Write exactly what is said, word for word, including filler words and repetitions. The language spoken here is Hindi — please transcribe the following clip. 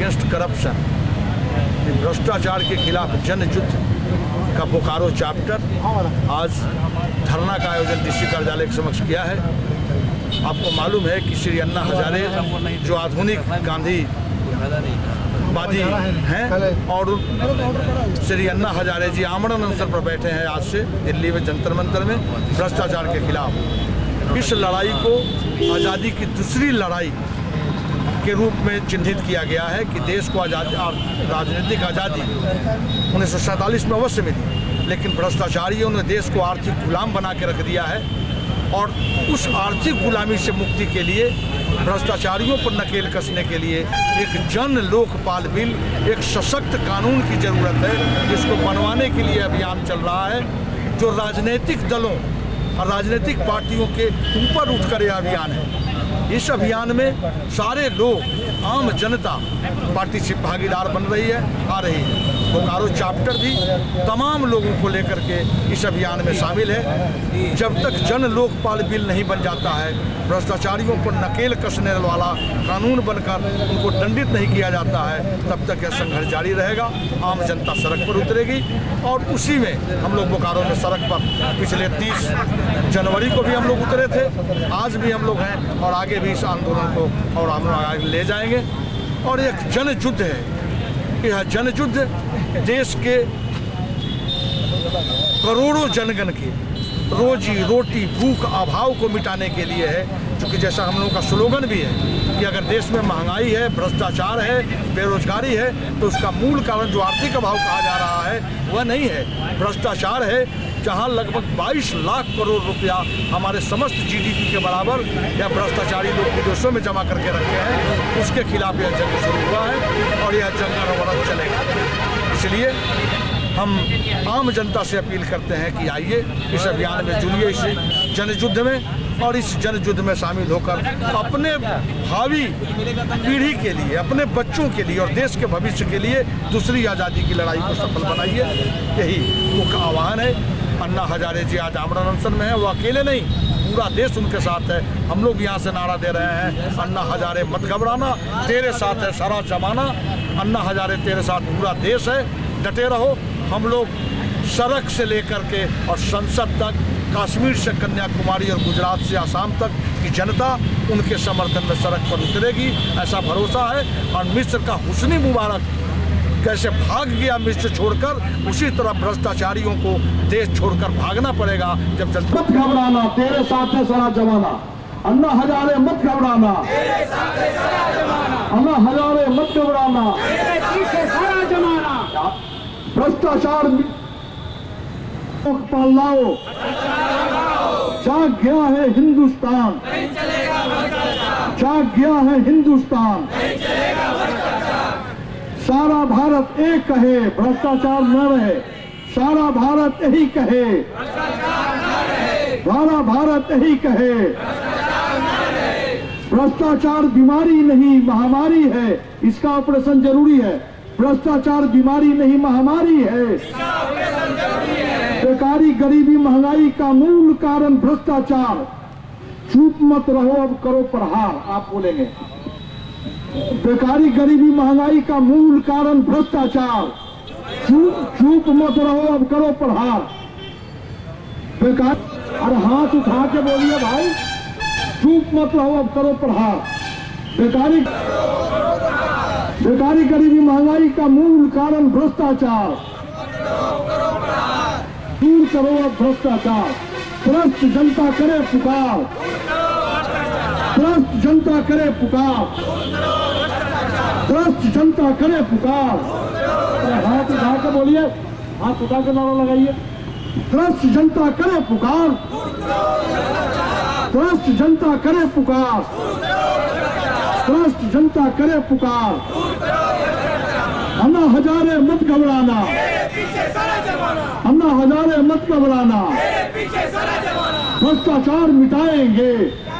अगेंस्ट करप्शन, भ्रष्टाचार के खिलाफ जन युद्ध का बोकारो चैप्टर आज धरना का आयोजन डीसी कार्यालय के समक्ष किया है। आपको मालूम है कि श्री अन्ना हजारे जो आधुनिक गांधीवादी हैं और श्री अन्ना हजारे जी आमरण अनशन पर बैठे हैं आज से दिल्ली में जंतर मंतर में भ्रष्टाचार के खिलाफ। इस लड़ाई को आज़ादी की दूसरी लड़ाई के रूप में चिन्हित किया गया है कि देश को आज़ादी, राजनीतिक आज़ादी उन्नीस सौ सैंतालीस में अवश्य मिली, लेकिन भ्रष्टाचारियों ने देश को आर्थिक गुलाम बना के रख दिया है और उस आर्थिक गुलामी से मुक्ति के लिए भ्रष्टाचारियों पर नकेल कसने के लिए एक जन लोकपाल बिल, एक सशक्त कानून की ज़रूरत है, जिसको बनवाने के लिए अभियान चल रहा है। जो राजनीतिक दलों और राजनीतिक पार्टियों के ऊपर उठकर यह अभियान है। इस अभियान में सारे लोग, आम जनता पार्टी से भागीदार बन रही है, आ रही है। बोकारो चैप्टर भी तमाम लोगों को लेकर के इस अभियान में शामिल है। जब तक जन लोकपाल बिल नहीं बन जाता है, भ्रष्टाचारियों पर नकेल कसने वाला कानून बनकर उनको दंडित नहीं किया जाता है, तब तक यह संघर्ष जारी रहेगा। आम जनता सड़क पर उतरेगी और उसी में हम लोग बोकारो में सड़क पर पिछले तीस जनवरी को भी हम लोग उतरे थे, आज भी हम लोग हैं और आगे भी इस आंदोलन को और हम लोग आगे ले जाएंगे। और एक जन युद्ध है। यह जन युद्ध देश के करोड़ों जनगण के रोजी रोटी भूख अभाव को मिटाने के लिए है। क्योंकि जैसा हम लोगों का स्लोगन भी है कि अगर देश में महंगाई है, भ्रष्टाचार है, बेरोजगारी है, तो उसका मूल कारण जो आर्थिक अभाव कहा जा रहा है वह नहीं है, भ्रष्टाचार है। जहां लगभग बाईस लाख करोड़ रुपया हमारे समस्त जीडीपी के बराबर या भ्रष्टाचारी लोग विदेशों में जमा करके रखे हैं, उसके खिलाफ यह जंग शुरू हुआ है और यह जंग अनवरत चलेगा। इसलिए हम आम जनता से अपील करते हैं कि आइए इस अभियान में जुड़िए, इस जन युद्ध में, और इस जन युद्ध में शामिल होकर अपने भावी पीढ़ी के लिए, अपने बच्चों के लिए और देश के भविष्य के लिए दूसरी आज़ादी की लड़ाई को सफल बनाइए। यही मुख्य आह्वान है। अन्ना हजारे जी आज आमरण अनशन में है, वो अकेले नहीं, पूरा देश उनके साथ है। हम लोग यहाँ से नारा दे रहे हैं, अन्ना हजारे मत घबराना, तेरे साथ है सारा जमाना। अन्ना हजारे तेरे साथ पूरा देश है, डटे रहो। हम लोग सड़क से लेकर के और संसद तक, कश्मीर से कन्याकुमारी और गुजरात से आसाम तक की जनता उनके समर्थन में सड़क पर उतरेगी, ऐसा भरोसा है। और मिस्र का हुस्नी मुबारक कैसे भाग गया मिस्र छोड़कर, उसी तरह भ्रष्टाचारियों को देश छोड़कर भागना पड़ेगा। जब जनता मत घबराना, तेरे साथ है सारा जमाना। अन्ना हजारे मत घबराना, अन्ना हजारे मत घबराना, सारा जमाना। भ्रष्टाचार लोकपाल लाओ, जाग गया है हिंदुस्तान, जाग गया है हिंदुस्तान। सारा भारत एक कहे, भ्रष्टाचार न रहे। सारा भारत यही कहे, सारा भारत यही कहे। भ्रष्टाचार बीमारी नहीं महामारी है, इसका ऑपरेशन जरूरी है। भ्रष्टाचार बीमारी नहीं महामारी है। बेकारी, गरीबी, महंगाई का मूल कारण भ्रष्टाचार। चुप मत रहो, अब करो प्रहार। आप बोलेंगे बेकारी, गरीबी, महंगाई का मूल कारण भ्रष्टाचार। चुप चुप मत रहो, अब करो प्रहार। बेकार, अरे हाथ उठा के बोलिए भाई, चुप मत रहो, अब करो प्रहार। बेकारी, बेकारी, गरीबी, महंगाई का मूल कारण भ्रष्टाचार। दूर करो अब भ्रष्टाचार। त्रस्त जनता करे पुकार, त्रस्त जनता करे पुकार, त्रस्त जनता करे पुकार। हाथ उठा के बोलिए, हाथ उठा के नारा लगाइए। त्रस्त जनता करे पुकार, त्रस्त जनता करे पुकार, त्रस्त जनता करे पुकार। अन्ना हजारे मत घबराना, अन्ना हजारे मत घबराना। भ्रष्टाचार मिटाएंगे,